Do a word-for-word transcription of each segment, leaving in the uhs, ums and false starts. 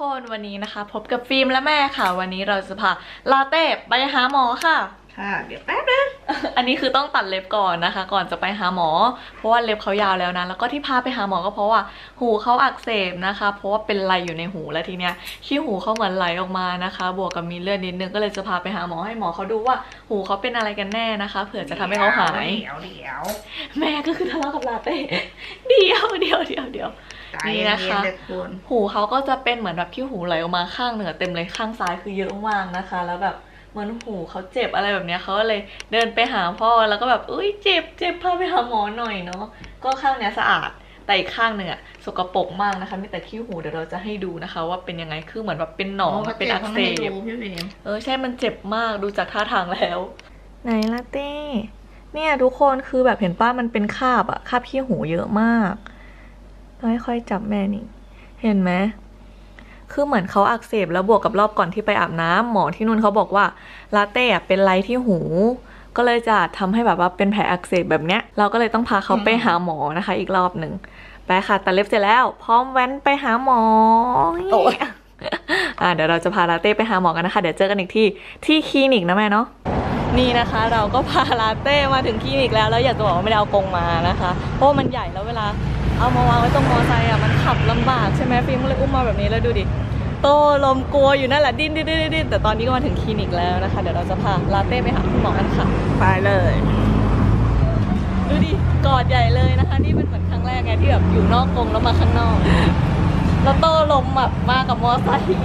คนวันนี้นะคะพบกับฟิล์มและแม่ค่ะวันนี้เราจะพาลาเต้ไปหาหมอค่ะค่ะเดี๋ยวแป๊บนะอันนี้คือต้องตัดเล็บก่อนนะคะก่อนจะไปหาหมอเพราะว่าเล็บเขายาวแล้วนะแล้วก็ที่พาไปหาหมอก็เพราะว่าหูเขาอักเสบนะคะเพราะว่าเป็นไรอยู่ในหูแล้วทีเนี้ยขี้หูเขาเหมือนไหลออกมานะคะบวกกับมีเลือดนิดนึงก็เลยจะพาไปหาหมอให้หมอเขาดูว่าหูเขาเป็นอะไรกันแน่นะคะเผื่อจะทำให้เขาหายเดี๋ยวเดี๋ยวแม่ก็คือทะเลาะกับลาเต้เดี๋ยวเดี๋ยวเดี๋ยวเดี๋ยวนี่นะคะหูเขาก็จะเป็นเหมือนแบบขี้หูไหลออกมาข้างเหนือเต็มเลยข้างซ้ายคือเยอะมากนะคะแล้วแบบเหมือนหูเขาเจ็บอะไรแบบนี้เขาเลยเดินไปหาพ่อแล้วก็แบบเอ้ยเจ็บเจ็บพาไปหาหมอหน่อยเนาะก็ข้างเนี้ยสะอาดแต่อีกข้างหนึ่งอะสกปรกมากนะคะมีแต่ขี้หูเดี๋ยวเราจะให้ดูนะคะว่าเป็นยังไงคือเหมือนแบบเป็นหนองเป็นอักเสบเออใช่มันเจ็บมากดูจากท่าทางแล้วไหนลาเต้เนี่ยทุกคนคือแบบเห็นป้ามันเป็นคราบอะคราบขี้หูเยอะมากค่อยๆจับแม่นี่เห็นไหมคือเหมือนเขาอักเสบแล้วบวกกับรอบก่อนที่ไปอาบน้ำหมอที่นู่นเขาบอกว่าลาเต้เป็นไรที่หูก็เลยจะทำให้แบบว่าเป็นแผลอักเสบแบบเนี้ยเราก็เลยต้องพาเขาไปหาหมอนะคะอีกรอบหนึ่งไปค่ะตัดเล็บเสร็จแล้วพร้อมแว้นไปหาหมอโอ้ยอ่ะเดี๋ยวเราจะพาลาเต้ไปหาหมอกันนะคะเดี๋ยวเจอกันอีกที่ที่คลินิกนะแม่เนาะนี่นะคะเราก็พาลาเต้มาถึงคลินิกแล้วแล้วอยากจะบอกว่าไม่ได้เอากรงมานะคะเพราะมันใหญ่แล้วเวลาเอามาวางไว้ตรงมอไซค์อ่ะมันขับลำบากใช่ไหมฟิล์มเลยอุ้มมาแบบนี้แล้วดูดิโตลมกลัวอยู่นั่นแหละดิ้นดิ้นดิ้นดิ้นแต่ตอนนี้ก็มาถึงคลินิกแล้วนะคะเดี๋ยวเราจะพาลาเต้ไปหาคุณหมอกันค่ะไปเลยดูดิกอดใหญ่เลยนะคะนี่เป็นเหมือนครั้งแรกไงที่แบบอยู่นอกกรงแล้วมาข้างนอกแล้วโตลมแบบมากับมอไซค์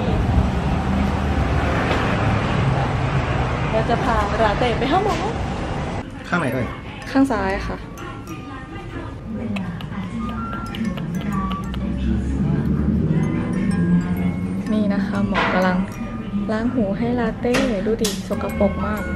เราจะพาลาเต้ไปหาหมอข้างไหนเอ่ยข้างซ้ายค่ะนี่นะคะหมอกำลังล้างหูให้ลาเต้ดูดิสกปรกมาก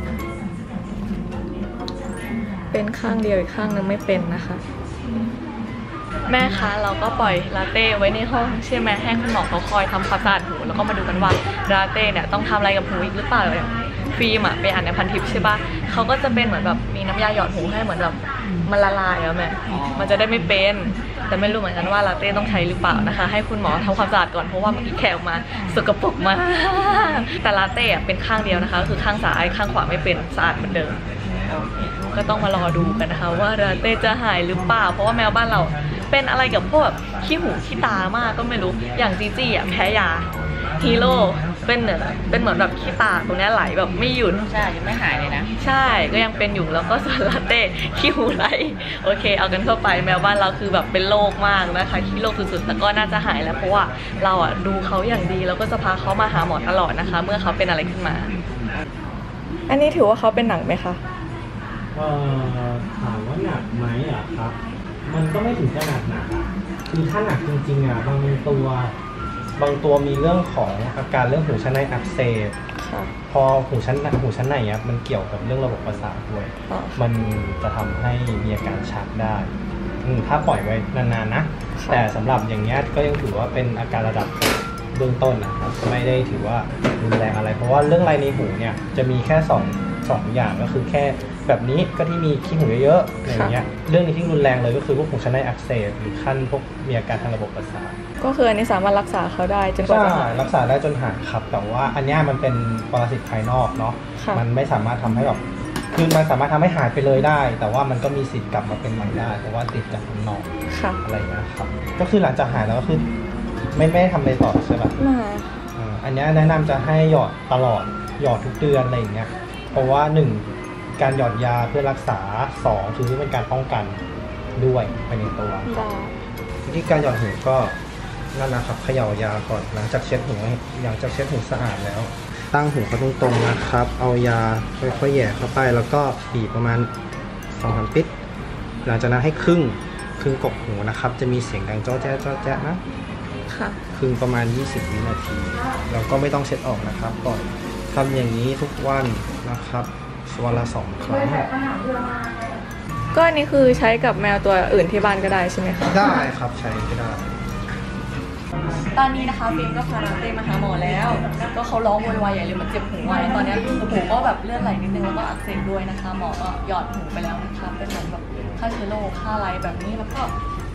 เป็นข้างเดียวอีกข้างนึงไม่เป็นนะคะแม่คะเราก็ปล่อยลาเต้ไว้ในห้องใช่ไหมให้คุณหมอเขาคอยทำความสะอาดหูแล้วก็มาดูกันว่าลาเต้เนี่ยต้องทำอะไรกับหูอีกหรือเปล่าเลยฟิล์มอะไปอ่านในพันทิปใช่ปะเขาก็จะเป็นเหมือนแบบมีน้ำยาหยอดหูให้เหมือนแบบมันละลายแล้วแม่มันจะได้ไม่เป็นแต่ไม่รู้เหมือนกันว่าลาเต้ต้องใช้หรือเปล่านะคะให้คุณหมอทำความสะอาดก่อนเพราะว่าเมื่อกี้แขกออกมาสกปรกมากแต่ลาเต้เป็นข้างเดียวนะคะคือข้างซ้ายข้างขวาไม่เป็นสะอาดเหมือนเดิมก็ต้องมารอดูกันนะคะว่าลาเต้จะหายหรือเปล่าเพราะว่าแมวบ้านเราเป็นอะไรกับพวกขี้หูขี้ตามากก็ไม่รู้อย่างจีจี้อ่ะแพ้ยาฮีโร่เป็นเหมือนเป็นเหมือนแบบขี้ตาตรงนี้ไหลแบบไม่หยุดใช่ยังไม่หายเลยนะใช่ก็ยังเป็นอยู่แล้วก็ส่วนลาเต้ขี้หูไหลโอเคเอากันเข้าไปแมวบ้านเราคือแบบเป็นโรคมากนะคะขี้โรคสุดๆแต่ก็น่าจะหายแล้วเพราะว่าเราอ่ะดูเขาอย่างดีแล้วก็จะพาเขามาหาหมอตลอดนะคะเมื่อเขาเป็นอะไรขึ้นมาอันนี้ถือว่าเขาเป็นหนักไหมคะเอ่อถามว่าหนักไหมอ่ะครับมันก็ไม่ถึงขนาดหนักอ่ะคือถ้าหนักจริงๆอ่ะบางตัวบางตัวมีเรื่องของอาการเรื่องหูชั้นในอักเสบพอหูชั้นหูชั้นในอ่ะมันเกี่ยวกับเรื่องระบบประสาทด้วยมันจะทำให้มีอาการชักได้ถ้าปล่อยไว้นานๆนะแต่สำหรับอย่างเงี้ยก็ยังถือว่าเป็นอาการระดับเบื้องต้นนะครับไม่ได้ถือว่ารุนแรงอะไรเพราะว่าเรื่องไรในหูเนี่ยจะมีแค่สองสองอย่างก็คือแค่แบบนี้ก็ที่มีขี้หูเยอะๆอย่างเงี้ยเรื่องนี้ที่รุนแรงเลยก็คือพวกหูชั้นในอักเสบหรือขั้นพวกมีอาการทางระบบประสาทก็คืออันนี้สามารถรักษาเขาได้จนกว่าจะหายรักษาได้จนหายครับแต่ว่าอันนี้มันเป็นปรสิตภายนอกเนาะมันไม่สามารถทำให้แบบคือมันสามารถทำให้หายไปเลยได้แต่ว่ามันก็มีสิทธิ์กลับมาเป็นใหม่ได้เพราะว่าติดจากข้างนอกอะไรนะครับก็คือหลังจากหายแล้วก็คือไม่ไม่ทำอะไรต่อใช่ไหมไม่อันนี้แนะนำจะให้หยอดตลอดหยอดทุกเดือนอะไรอย่างเงี้ยเพราะว่าหนึ่งการหยอดยาเพื่อรักษาสองคือเป็นการป้องกันด้วยภายในตัววิธีการหยอดหูก็นั่นนะครับเขย่ายาก่อนหลังจากเช็ดหูหลังจากเช็ดหูสะอาดแล้วตั้งหูเขาตรงๆนะครับเอายาค่อยๆแหย่เข้าไปแล้วก็บีบประมาณสองสามปิ๊บหลังจากนั้นให้ครึ่งครึ่งกบหูนะครับจะมีเสียงดังจ้อแจ๊ะจ้อแจ๊ะนะครึ่งประมาณยี่สิบวินาทีเราก็ไม่ต้องเช็ดออกนะครับก่อนทำอย่างนี้ทุกวันนะครับวันละสองครั้งก็อันนี้คือใช้กับแมวตัวอื่นที่บ้านก็ได้ใช่ไหมคะได้ครับใช้ก็ได้ตอนนี้นะคะฟิล์มก็พาลาเต้มาหาหมอแล้วก็เขาร้องโวยวายใหญ่เลยมันเจ็บหูไว้ตอนนี้หูก็แบบเลือดไหลนิดนึงแล้วก็อักเสบด้วยนะคะหมอก็หยอดหูไปแล้วนะคะเป็นเหมือนแบบฆ่าเชื้อโรคฆ่าอะไรแบบนี้แล้วก็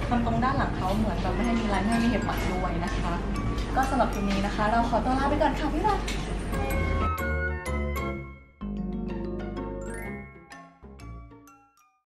มันตรงด้านหลังเขาเหมือนแบบไม่ให้มีลายไม่ให้มีเห็บหมัดด้วยนะคะก็สำหรับคลิปนี้นะคะเราขอตัวลาไปก่อนค่ะพี่บาย